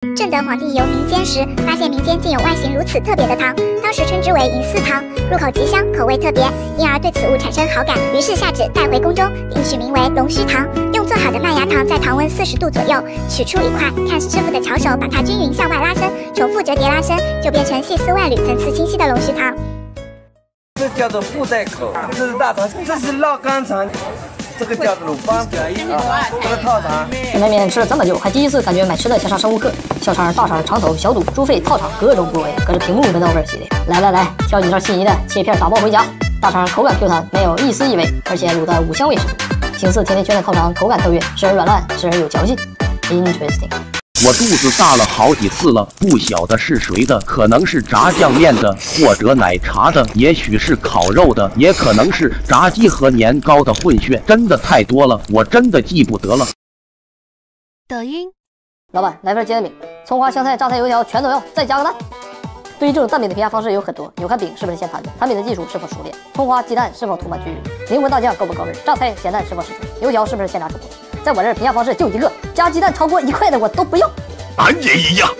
正德皇帝游民间时，发现民间竟有外形如此特别的汤，当时称之为银四汤，入口极香，口味特别，因而对此物产生好感，于是下旨带回宫中，并取名为龙须糖。用做好的麦芽糖在糖温40度左右取出一块，看师傅的巧手把它均匀向外拉伸，重复折叠拉伸，就变成细丝外缕、层次清晰的龙须糖。 这叫做布袋口，这是大肠，这是腊肝肠。 这个叫做鲁邦，这个套肠。 在外面吃了这么久，还第一次感觉买吃的像上生物课，小肠、大肠、肠头、小肚、猪肺、套肠，各种部位搁着屏幕闻到味儿写的。来，挑几串心仪的，切片打包回家。大肠口感 Q 弹，没有一丝异味，而且卤的5香味十足。形似甜甜圈的套肠口感特别，时而软烂，时而有嚼劲。Interesting。 我肚子大了好几次了，不晓得是谁的，可能是炸酱面的，或者奶茶的，也许是烤肉的，也可能是炸鸡和年糕的混血，真的太多了，我真的记不得了。 抖音， 老板来份煎饼，葱花、香菜、榨菜、油条全都要，再加个蛋。对于这种蛋饼的评价方式有很多，有看饼是不是现摊的，摊饼的技术是否熟练，葱花、鸡蛋是否涂满均匀，灵魂大酱够不够味，榨菜、咸蛋是否适中，油条是不是现炸出锅。 在我这儿评价方式就一个，加鸡蛋超过1块的我都不要。 俺也一样。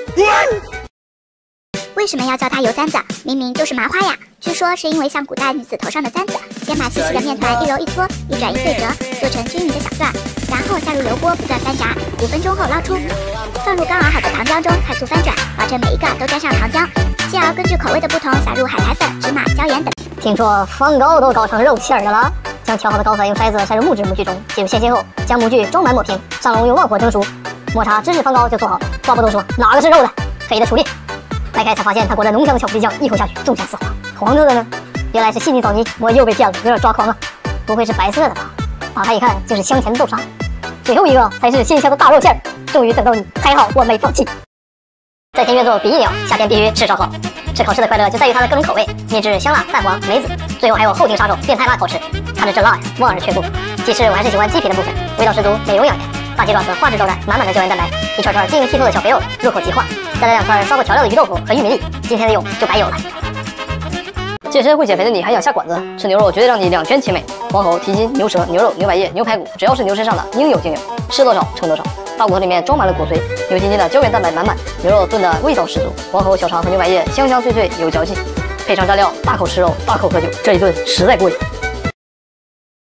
为什么要叫它油簪子？明明就是麻花呀！据说是因为像古代女子头上的簪子，先把细细的面团一揉一搓，一转一对折，做成均匀的小段，然后下入油锅不断翻炸，5分钟后捞出，放入刚熬好的糖浆中，快速翻转，保证每一个都沾上糖浆。继而根据口味的不同，撒入海苔粉、芝麻、椒盐等。 听说放糕都搞成肉馅儿的了。 将调好的糕粉用筛子筛入木质模具中，进入线性后，将模具装满抹平，上笼用旺火蒸熟，抹茶芝士放糕就做好。话不多说，哪个是肉的？黑的出列。掰开才发现它裹着浓香的巧克力酱，一口下去纵享丝滑。黄色的呢？原来是细腻枣泥，我又被骗了，有点抓狂了。不会是白色的吧？打开一看，竟是香甜的豆沙。最后一个才是鲜香的大肉馅儿，终于等到你，还好我没放弃。在天月做鼻翼鸟，夏天必须吃烧烤。吃烤翅的快乐就在于它的各种口味，秘制香辣、蛋黄、梅子，最后还有后庭杀手变态辣烤翅。看着这辣呀，望而却步。鸡翅我还是喜欢鸡皮的部分，味道十足，美容养颜。大鸡爪子画质招人，满满的胶原蛋白，一串串晶莹剔透的小肥肉，入口即化。再来2串刷过调料的鱼豆腐和玉米粒，今天的用就白有了。健身会减肥的你还想下馆子？吃牛肉绝对让你两全其美。黄喉、蹄筋、牛舌、牛肉、牛百叶、牛排骨，只要是牛身上的，应有尽有，吃多少称多少。大骨头里面装满了骨髓，牛筋筋的胶原蛋白满满，牛肉炖的味道十足。黄喉、小肠和牛百叶香香脆脆有嚼劲，配上蘸料，大口吃肉，大口喝酒，这一顿实在过瘾。